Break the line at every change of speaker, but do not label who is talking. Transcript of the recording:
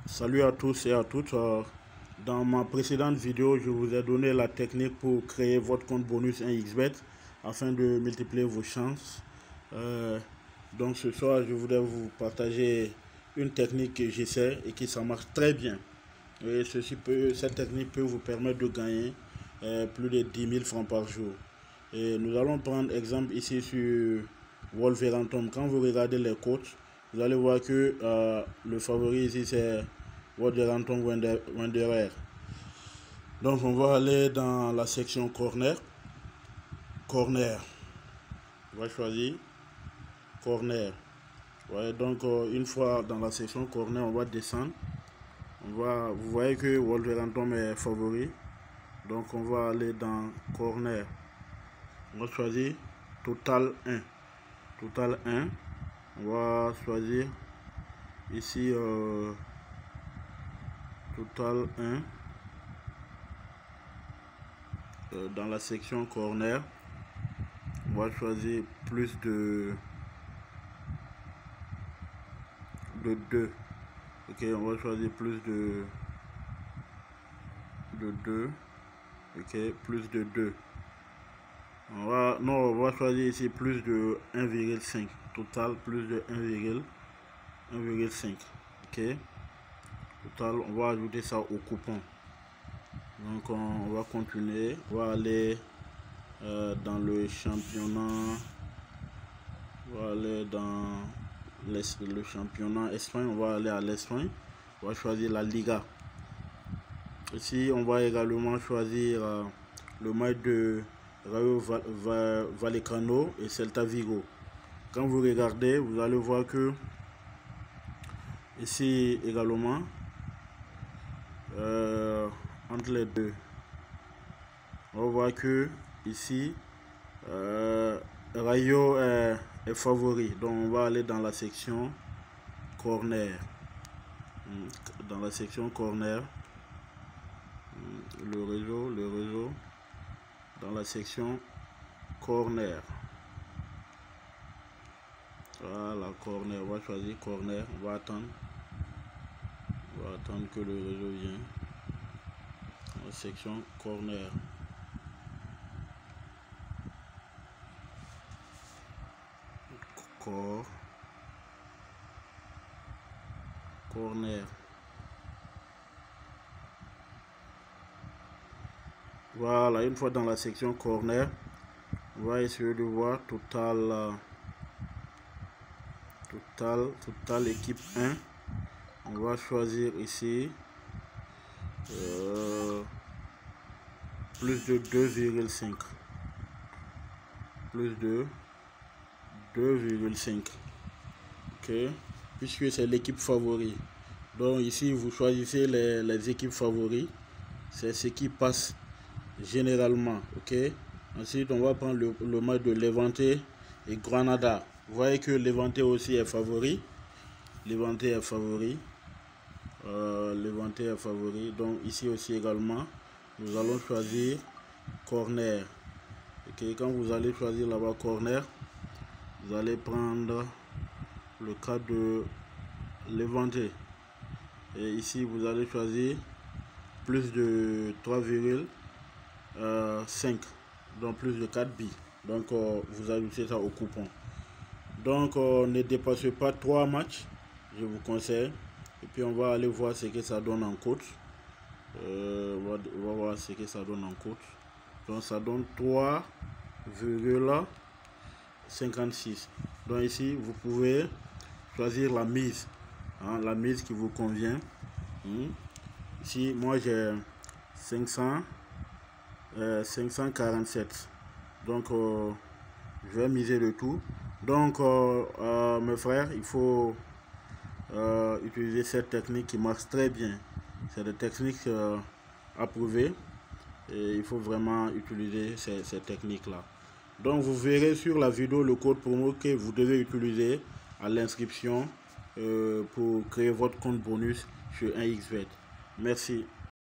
Salut à tous et à toutes. Dans ma précédente vidéo, je vous ai donné la technique pour créer votre compte bonus 1xBet afin de multiplier vos chances. Donc ce soir, je voudrais vous partager une technique que j'essaie et qui ça marche très bien. Et cette technique peut vous permettre de gagner plus de 10 000 francs par jour. Et nous allons prendre exemple ici sur Wolverhampton. Quand vous regardez les coachs, vous allez voir que le favori ici c'est Wolverhampton Wanderers. Donc on va aller dans la section corner. Corner. On va choisir corner. Ouais, donc une fois dans la section corner, on va descendre. Vous voyez que Wolverhampton est favori. Donc on va aller dans corner. On va choisir total 1. Total 1. On va choisir ici total 1. Dans la section corner, on va choisir plus de 2. Ok, on va choisir plus de 2. Ok, plus de 2. On va choisir ici plus de 1,5. Total plus de 1,5. Ok. Total, on va ajouter ça au coupon. Donc on va continuer. On va aller dans le championnat. On va aller dans le championnat Espagne. On va aller à l'Espagne. On va choisir la Liga. Ici, on va également choisir le match de Rayo Vallecano et Celta Vigo. Quand vous regardez, vous allez voir que ici également, entre les deux, on va voir que ici, Rayo est favori. Donc on va aller dans la section corner. Dans la section corner, le réseau, dans la section corner. Voilà, corner, on va choisir corner, on va attendre que le réseau vienne. La section corner. Corner. Voilà, une fois dans la section corner, on va essayer de voir total équipe 1. On va choisir ici plus de 2,5. Plus de 2,5. Ok, puisque c'est l'équipe favori. Donc ici vous choisissez les équipes favoris. C'est ce qui passe généralement. Ok, ensuite on va prendre le match de Levante et Granada. Vous voyez que Levante aussi est favori. Levante est favori. Donc ici aussi également, nous allons choisir corner. Ok, quand vous allez choisir là-bas corner, vous allez prendre le cas de Levante. Et ici vous allez choisir plus de 3,5. Donc plus de 4 billes. Donc vous ajoutez ça au coupon. Donc ne dépassez pas 3 matchs, je vous conseille. Et puis on va aller voir ce que ça donne en coach. On va voir ce que ça donne en coach. Donc ça donne 3,56. Donc ici vous pouvez choisir la mise. La mise qui vous convient. Ici moi j'ai 547. Donc je vais miser le tout. Donc mes frères, il faut utiliser cette technique qui marche très bien. C'est des techniques approuvées et il faut vraiment utiliser ces techniques là. Donc vous verrez sur la vidéo le code promo que vous devez utiliser à l'inscription pour créer votre compte bonus sur 1xBet. Merci.